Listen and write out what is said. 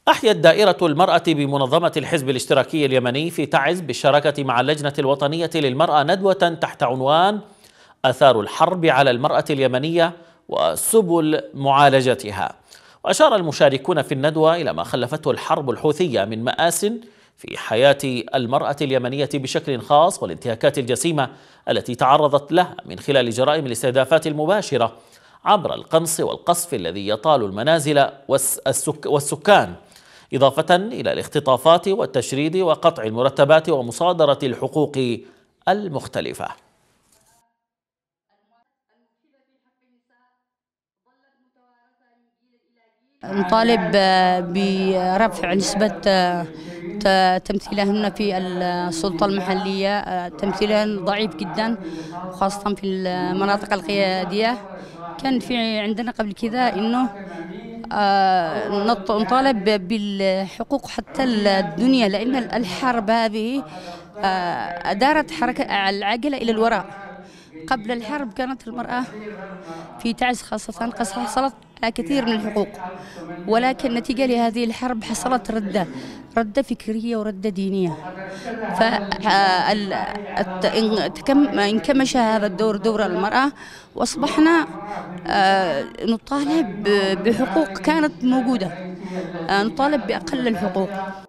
أحيت دائرة المرأة بمنظمة الحزب الاشتراكي اليمني في تعز بالشراكة مع اللجنة الوطنية للمرأة ندوة تحت عنوان آثار الحرب على المرأة اليمنية وسبل معالجتها. وأشار المشاركون في الندوة إلى ما خلفته الحرب الحوثية من مآسٍ في حياة المرأة اليمنية بشكل خاص، والانتهاكات الجسيمة التي تعرضت لها من خلال جرائم الاستهدافات المباشرة عبر القنص والقصف الذي يطال المنازل والسكان، إضافة إلى الاختطافات والتشريد وقطع المرتبات ومصادرة الحقوق المختلفة. نطالب برفع نسبة تمثيلهن في السلطة المحلية. تمثيلهن ضعيف جدا خاصة في المناطق القيادية. كان في عندنا قبل كذا إنه نطالب بالحقوق حتى الدنيا، لأن الحرب هذه أدارت حركة العجلة إلى الوراء. قبل الحرب كانت المرأة في تعز خاصة قد حصلت على كثير من الحقوق، ولكن نتيجة لهذه الحرب حصلت ردة فكرية وردة دينية. انكمش هذا الدور دور المرأة، وأصبحنا نطالب بحقوق كانت موجودة، نطالب بأقل الحقوق.